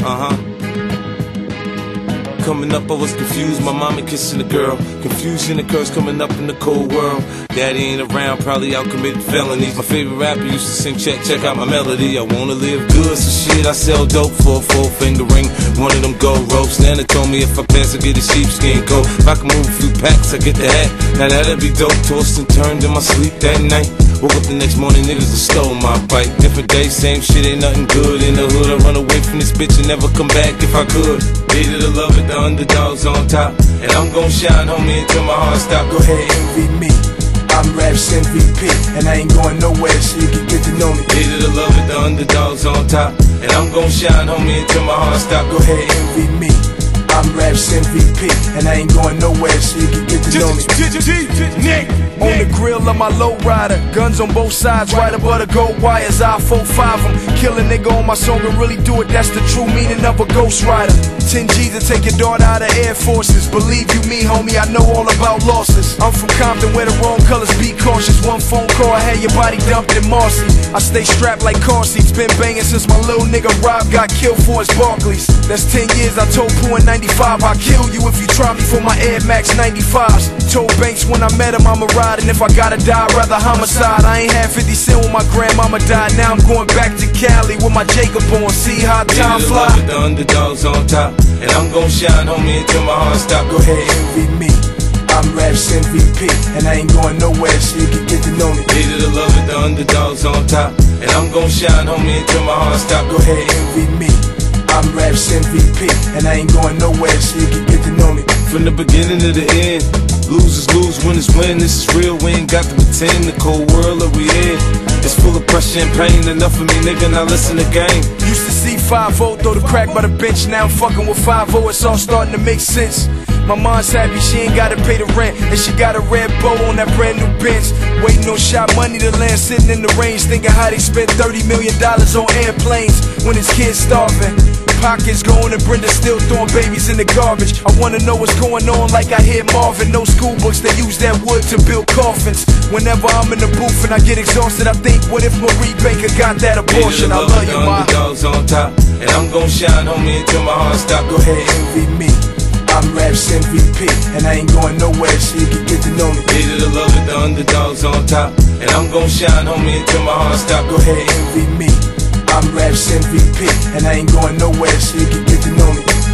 Coming up, I was confused, my mommy kissing a girl. Confusion occurs coming up in the cold world. Daddy ain't around, probably out committing felonies. My favorite rapper used to sing, check out my melody. I wanna live good, so shit, I sell dope for a 4-finger ring. One of them gold ropes. Nana told me if I pass, I get a sheepskin coat. If I can move a few packs, I get the hat. Now that'd be dope. Tossed and turned in my sleep that night. Woke up the next morning, niggas have stole my bike. Different day, same shit, ain't nothing good. In the hood, I run away from this bitch and never come back if I could. Hated to love it, the underdogs on top. And I'm gon' shine, homie, until my heart stop. Go ahead, envy me. I'm Raps MVP, and I ain't going nowhere, so you can get to know me. Hated to love it, the underdogs on top. And I'm gon' shine, homie, until my heart stop. Go ahead, envy me. I'm Raps MVP, and I ain't going nowhere, so you can get to know me. On the grill of my lowrider, guns on both sides, right above the gold wires. I 4-5 them, kill a nigga on my song and really do it. That's the true meaning of a ghost rider. 10 G's to take your daughter out of Air Forces. Believe you me, homie, I know all about losses. I'm from Compton where the wrong colors, be cautious. One phone call, I had your body dumped in Marcy. I stay strapped like car seats, been banging since my little nigga Rob got killed for his Barclays. That's 10 years, I told Pooh in 95, I'll kill you if you try me for my Air Max 95s. Told Banks when I met him I'ma ride, and if I gotta die, I'd rather homicide. I ain't had 50 cent when my grandmama died. Now I'm going back to Cali with my Jacob on. See how time fly. The underdogs on top, and I'm gon' shine, homie, until my heart stop. Go ahead, envy me. I'm Raps MVP, and I ain't going nowhere, so you can get to know me. Hated to love it, the underdogs on top, and I'm gon' shine, homie, until my heart stop. Go ahead, envy me. I'm Raps MVP, and I ain't going nowhere, so you can get to know me. From the beginning to the end, losers lose, winners win. This is real, we ain't got to pretend. The cold world that we in, it's full of pressure and pain. Enough of me, nigga, now listen to game. Used to see 5-0, throw the crack by the bench. Now I'm fucking with 5-0, it's all starting to make sense. My mom's happy, she ain't gotta pay the rent, and she got a red bow on that brand new Benz. Waiting on shot money to land, sitting in the range, thinking how they spent $30 million on airplanes when his kids starving. Pockets going and Brenda still throwing babies in the garbage. I wanna know what's going on like I hear Marvin. No school books, they use that wood to build coffins. Whenever I'm in the booth and I get exhausted, I think, what if Marie Baker got that abortion? I love you, ma. Underdogs on top, and I'm gon' shine, homie, until my heart stop. Go ahead, envy me. I'm Raps MVP, and I ain't going nowhere, so you can get to know me. Hated to love it, the underdogs on top, and I'm gon' shine, homie, until my heart stop. Go ahead, envy me. I'm Raps MVP, and I ain't going nowhere, so you can get to know me.